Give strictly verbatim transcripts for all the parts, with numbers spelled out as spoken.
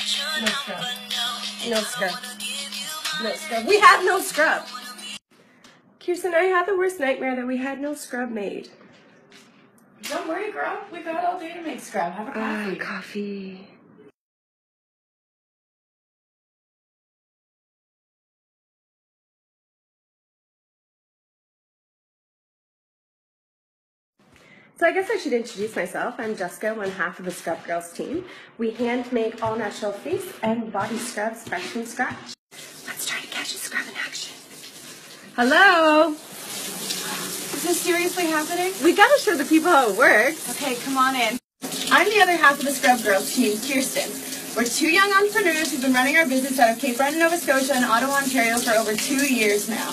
No scrub. No scrub. No scrub. We have no scrub. Kirsten, I had the worst nightmare that we had no scrub made. Don't worry, girl. We got all day to make scrub. Have a coffee. Ah, coffee. So I guess I should introduce myself. I'm Jessica, one half of the Scrub Girls team. We hand make all natural face and body scrubs fresh from scratch. Let's try to catch a scrub in action. Hello? Is this seriously happening? We gotta show the people how it works. Okay, come on in. I'm the other half of the Scrub Girls team, Kirsten. We're two young entrepreneurs who've been running our business out of Cape Breton, Nova Scotia and Ottawa, Ontario for over two years now.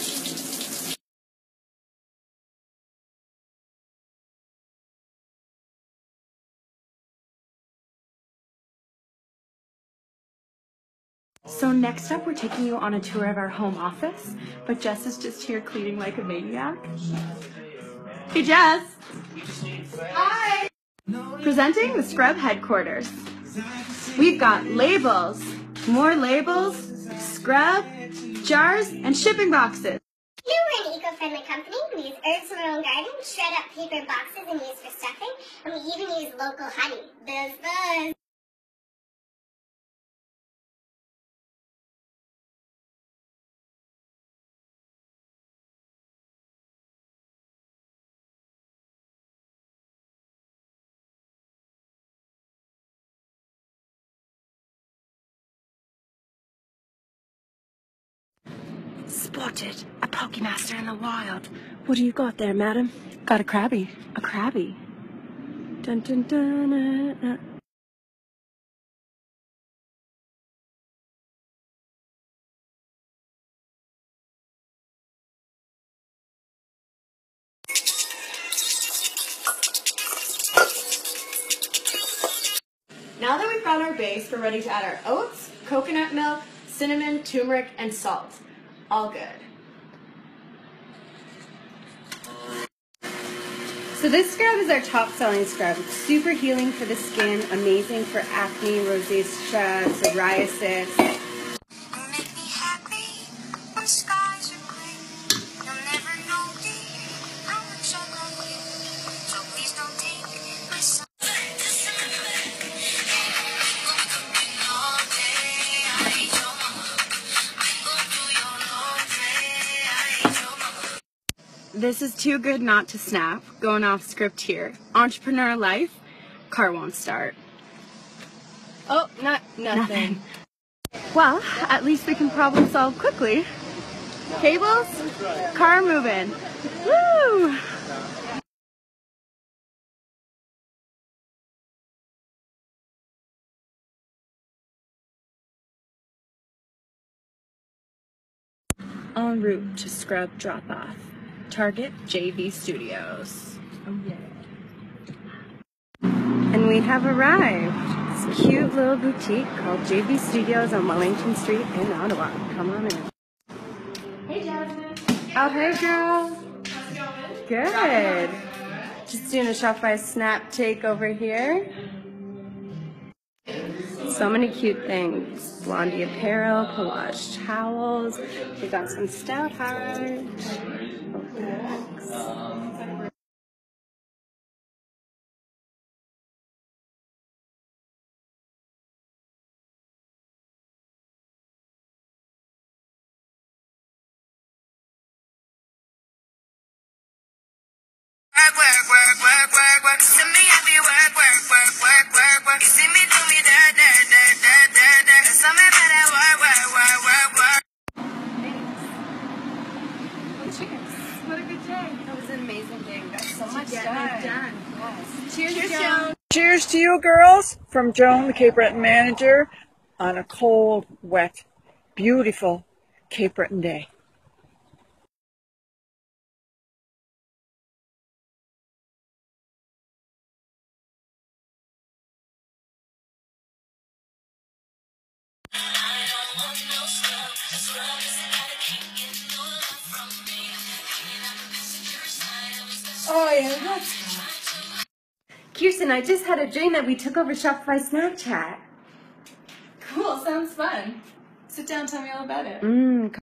So next up, we're taking you on a tour of our home office, but Jess is just here cleaning like a maniac. Hey Jess! Hi! Presenting the Scrub headquarters. We've got labels, more labels, scrub, jars, and shipping boxes. You we're an eco-friendly company. We use herbs from our own garden, shred up paper boxes and use for stuffing, and we even use local honey. Buzz, buzz. Spotted a Pokemaster in the wild. What do you got there, madam? Got a crabby. A crabby. Dun dun dun. Uh, uh. Now that we've got our base, we're ready to add our oats, coconut milk, cinnamon, turmeric, and salt. All good. So this scrub is our top selling scrub. It's super healing for the skin, amazing for acne, rosacea, psoriasis. This is too good not to snap. Going off script here. Entrepreneur life, car won't start. Oh, not nothing. Nothing. Well, at least we can problem solve quickly. Cables, car moving. Woo! En route to scrub drop off. Target J V Studios. Oh yeah. And we have arrived. This cute little boutique called J V Studios on Wellington Street in Ottawa. Come on in. Hey, Jasmine. Oh, hey girl. How's it going? Good. Just doing a Shopify snap take over here. So many cute things. Blondie apparel, collage towels. We got some stout heart. Bags. Work, work, work, work, work, work. See me happy, work, work, work, work, work, work. You see me do me dirt, dirt, dirt, dirt, dirt, dirt. So me better work, work, work, work, work. Cheers. What a good day. That was an amazing day. We got so much get done. it done. Yes. Cheers, Cheers, Joan. Joan. Cheers to you, girls, from Joan, the Cape Breton manager, on a cold, wet, beautiful Cape Breton day. Oh yeah. Kirsten, I just had a dream that we took over Shopify Snapchat. sounds fun. Sit down, tell me all about it. Mm,